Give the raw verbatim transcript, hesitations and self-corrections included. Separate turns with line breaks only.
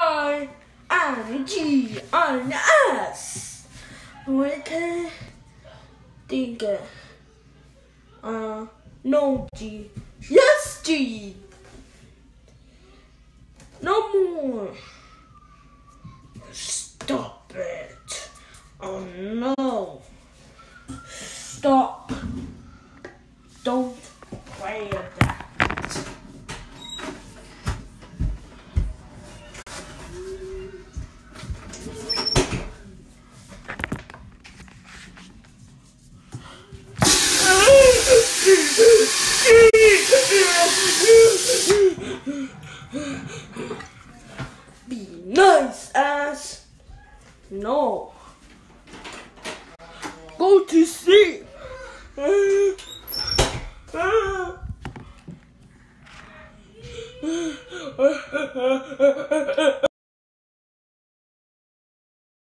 I N G N S. We can think it. Uh, no G. Yes, G. No more. Stop it. Oh no. Stop. Don't play with that. Be nice, ass. No. Go to sleep.